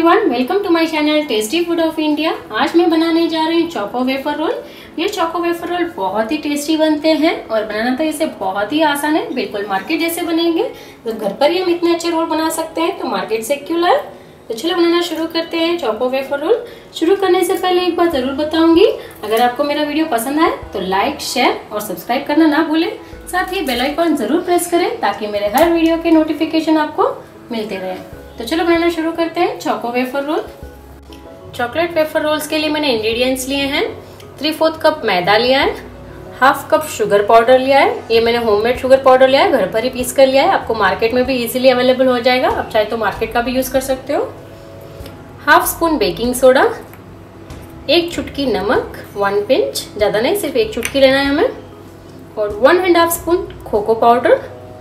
Everyone, welcome to my channel tasty food of India. आज मैं बनाने जा रही हूँ चोको वेफर रोल। ये चोको वेफर रोल बहुत ही टेस्टी बनते हैं और बनाना तो इसे बहुत ही आसान है, बिल्कुल मार्केट जैसे बनेंगे। तो घर पर ही हम इतने अच्छे रोल बना सकते हैं, तो मार्केट से क्यों लाए। तो चलो बनाना शुरू करते हैं चोको वेफर रोल। शुरू करने से पहले एक बात जरूर बताऊंगी, अगर आपको मेरा वीडियो पसंद आए तो लाइक, शेयर और सब्सक्राइब करना ना भूलें। साथ ही बेल आइकन जरूर प्रेस करें ताकि मेरे हर वीडियो के नोटिफिकेशन आपको मिलते रहे। तो चलो बनाना शुरू करते हैं choco wafer roll. Chocolate wafer rolls के लिए मैंने इंग्रेडिएंट्स लिए हैं। 3/4 कप मैदा लिया है, 1/2 कप शुगर पाउडर लिया है। ये मैंने होममेड शुगर पाउडर लिया है, घर पर ही पीस कर लिया है। आपको मार्केट में भी इजीली अवेलेबल हो जाएगा, आप चाहे तो मार्केट का भी यूज कर सकते हो। 1/2 स्पून बेकिंग सोडा, 1 चुटकी नमक, 1 पिंच, ज्यादा नहीं, सिर्फ 1 चुटकी लेना है हमें। और 1½ spoon cocoa powder,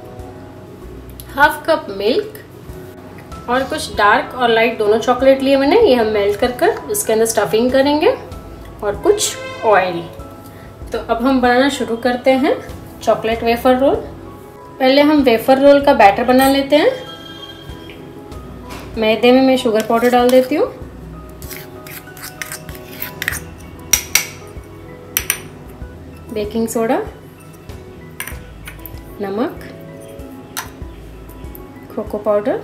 1/2 cup milk और कुछ डार्क और लाइट दोनों चॉकलेट लिए मैंने। ये हम मेल्ट कर इसके अंदर स्टफिंग करेंगे और कुछ ऑयल। तो अब हम बनाना शुरू करते हैं चॉकलेट वेफर रोल। पहले हम वेफर रोल का बैटर बना लेते हैं। मैदे में मैं शुगर पाउडर डाल देती हूँ, बेकिंग सोडा, नमक, कोको पाउडर,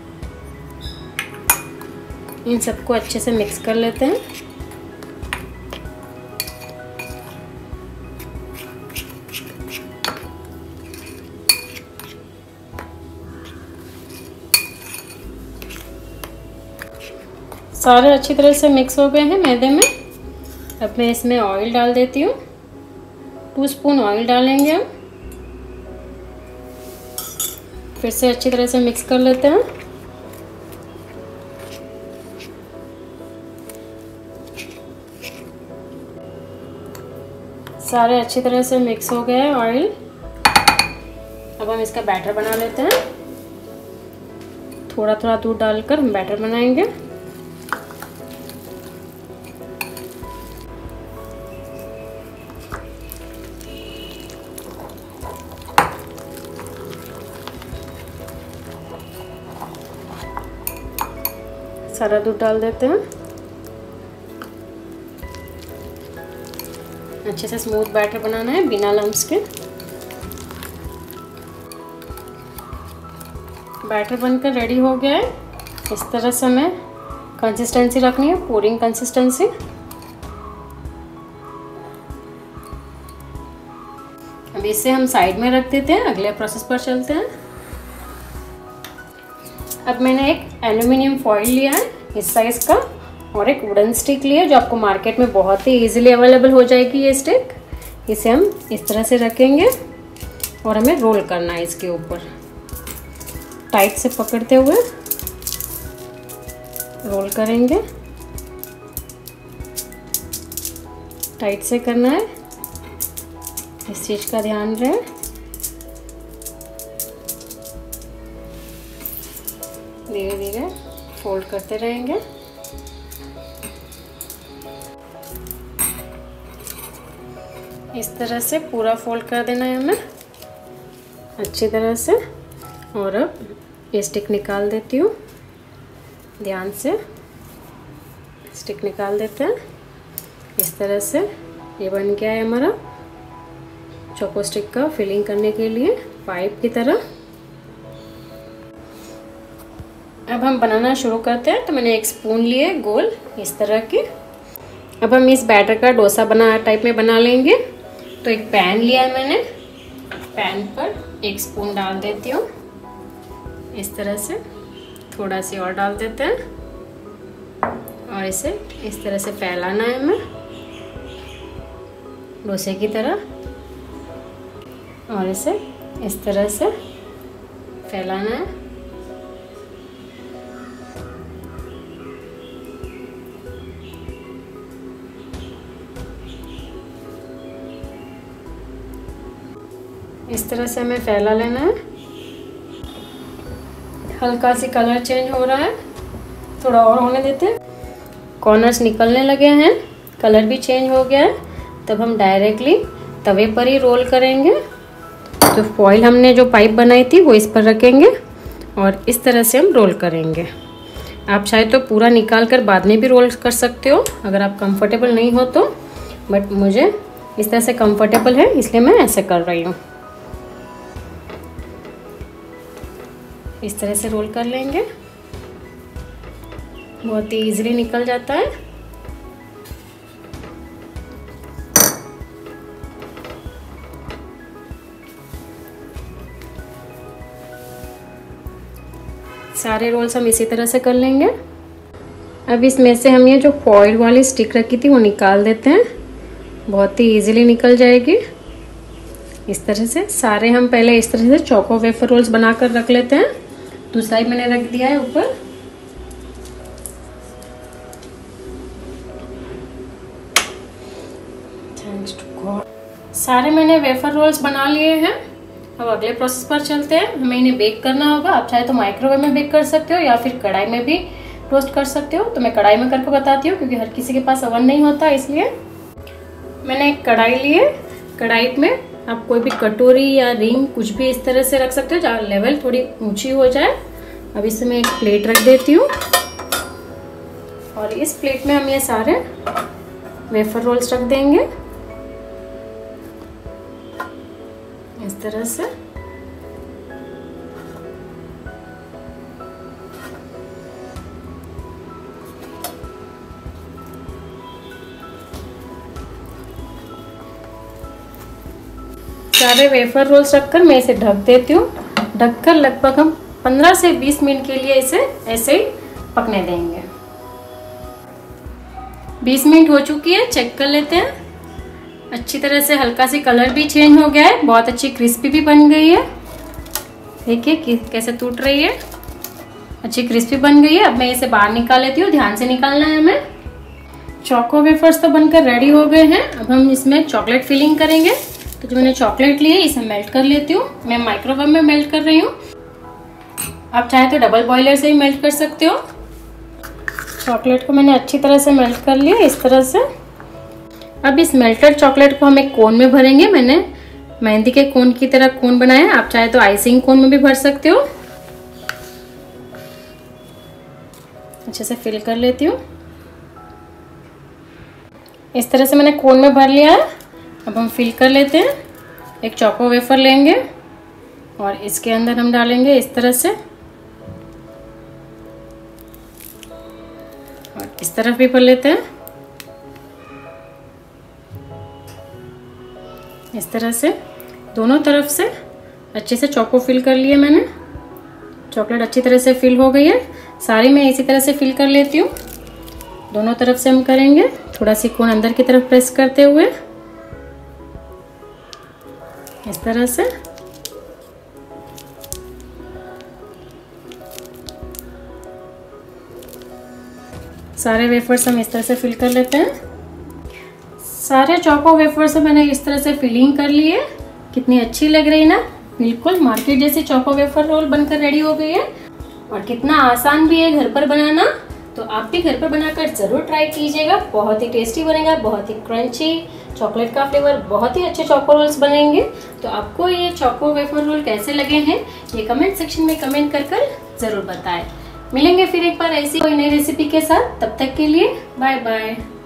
इन सबको अच्छे से मिक्स कर लेते हैं। सारे अच्छी तरह से मिक्स हो गए हैं मैदे में। अब मैं इसमें ऑयल डाल देती हूँ, 2 स्पून ऑयल डालेंगे हम। फिर से अच्छी तरह से मिक्स कर लेते हैं। सारे अच्छी तरह से मिक्स हो गए हैं ऑयल। अब हम इसका बैटर बना लेते हैं। थोड़ा थोड़ा दूध डालकर हम बैटर बनाएंगे। सारा दूध डाल देते हैं। अच्छे से स्मूथ बैटर बनाना है बिना लम्स के। बैटर बनकर रेडी हो गया है। इस तरह से हमें कंसिस्टेंसी रखनी है, पूरिंग कंसिस्टेंसी। अब इसे हम साइड में रख देते हैं, अगले प्रोसेस पर चलते हैं। अब मैंने एक एल्युमिनियम फॉइल लिया है इस साइज का और एक वुडन स्टिक लिया है जो आपको मार्केट में बहुत ही इजीली अवेलेबल हो जाएगी ये स्टिक। इसे हम इस तरह से रखेंगे और हमें रोल करना है इसके ऊपर। टाइट से पकड़ते हुए रोल करेंगे, टाइट से करना है, इस चीज का ध्यान रहे। धीरे धीरे फोल्ड करते रहेंगे। इस तरह से पूरा फोल्ड कर देना है हमें अच्छी तरह से। और अब ये स्टिक निकाल देती हूँ, ध्यान से स्टिक निकाल देते हैं। इस तरह से ये बन गया है हमारा चोको स्टिक का फिलिंग करने के लिए पाइप की तरह। अब हम बनाना शुरू करते हैं। तो मैंने 1 स्पून लिए गोल इस तरह की। अब हम इस बैटर का डोसा टाइप में बना लेंगे। तो एक पैन लिया है मैंने, पैन पर 1 स्पून डाल देती हूँ इस तरह से। थोड़ा सी और डाल देते हैं और इसे इस तरह से फैलाना है हमें डोसे की तरह। और इसे इस तरह से फैलाना है। इस तरह से हमें फैला लेना है। हल्का सी कलर चेंज हो रहा है, थोड़ा और होने देते हैं। कॉर्नर्स निकलने लगे हैं, कलर भी चेंज हो गया है। तब हम डायरेक्टली तवे पर ही रोल करेंगे। तो फॉइल हमने जो पाइप बनाई थी वो इस पर रखेंगे और इस तरह से हम रोल करेंगे। आप चाहे तो पूरा निकाल कर बाद में भी रोल कर सकते हो अगर आप कंफर्टेबल नहीं हो तो, बट मुझे इस तरह से कंफर्टेबल है इसलिए मैं ऐसे कर रही हूँ। इस तरह से रोल कर लेंगे, बहुत ही इजीली निकल जाता है। सारे रोल्स हम इसी तरह से कर लेंगे। अब इसमें से हम ये जो फॉइल वाली स्टिक रखी थी वो निकाल देते हैं, बहुत ही इजीली निकल जाएगी। इस तरह से सारे हम पहले इस तरह से चोको वेफर रोल्स बनाकर रख लेते हैं। दूसरा ही मैंने रख दिया है ऊपर। Thanks to God. सारे मैंने वेफर रोल्स बना लिए हैं। अब अगले प्रोसेस पर चलते हैं। हमें इन्हें बेक करना होगा। आप चाहे तो माइक्रोवेव में बेक कर सकते हो या फिर कढ़ाई में भी रोस्ट कर सकते हो। तो मैं कढ़ाई में करके बताती हूँ क्योंकि हर किसी के पास ओवन नहीं होता, इसलिए मैंने एक कढ़ाई ली है। कढ़ाई में आप कोई भी कटोरी या रिंग कुछ भी इस तरह से रख सकते हो जहाँ लेवल थोड़ी ऊंची हो जाए। अब इसमें मैं एक प्लेट रख देती हूँ और इस प्लेट में हम ये सारे वेफर रोल्स रख देंगे इस तरह से। सारे वेफर रोल्स रखकर मैं इसे ढक देती हूँ। ढककर लगभग हम 15 से 20 मिनट के लिए इसे ऐसे ही पकने देंगे। 20 मिनट हो चुकी है, चेक कर लेते हैं। अच्छी तरह से हल्का सी कलर भी चेंज हो गया है, बहुत अच्छी क्रिस्पी भी बन गई है। देखिए कैसे टूट रही है, अच्छी क्रिस्पी बन गई है। अब मैं इसे बाहर निकाल लेती हूँ, ध्यान से निकालना है हमें। चोको वेफर्स तो बनकर रेडी हो गए हैं। अब हम इसमें चॉकलेट फिलिंग करेंगे। तो जो मैंने चॉकलेट ली है इसे मेल्ट कर लेती हूँ। मैं माइक्रोवेव में मेल्ट कर रही हूँ। आप चाहे तो डबल बॉयलर से ही मेल्ट कर सकते हो। चॉकलेट को मैंने अच्छी तरह से मेल्ट कर लिया इस तरह से। अब इस मेल्टेड चॉकलेट को हम एक कोन में भरेंगे। मैंने मेहंदी के कोन की तरह कोन बनाया है। आप चाहे तो आइसिंग कोन में भी भर सकते हो। अच्छे से फिल कर लेती हूँ। इस तरह से मैंने कोन में भर लिया है। अब हम फिल कर लेते हैं। एक चोको वेफर लेंगे और इसके अंदर हम डालेंगे इस तरह से, और इस तरफ भी भर लेते हैं इस तरह से। दोनों तरफ से अच्छे से चोको फिल कर लिए मैंने। चॉकलेट अच्छी तरह से फिल हो गई है। सारी मैं इसी तरह से फिल कर लेती हूँ। दोनों तरफ से हम करेंगे, थोड़ा सी कोन अंदर की तरफ प्रेस करते हुए इस तरह से। सारे वेफर्स हम इस तरह से फिल कर लेते हैं। सारे चोको वेफर्स मैंने इस तरह से फिलिंग कर ली है। कितनी अच्छी लग रही है ना, बिल्कुल मार्केट जैसी चोको वेफर रोल बनकर रेडी हो गई है। और कितना आसान भी है घर पर बनाना। तो आप भी घर पर बनाकर जरूर ट्राई कीजिएगा। बहुत ही टेस्टी बनेगा, बहुत ही क्रंची, चॉकलेट का फ्लेवर, बहुत ही अच्छे चोको रोल्स बनेंगे। तो आपको ये चोको वेफर रोल कैसे लगे हैं ये कमेंट सेक्शन में कमेंट कर जरूर बताएं। मिलेंगे फिर एक बार ऐसी कोई नई रेसिपी के साथ। तब तक के लिए बाय बाय।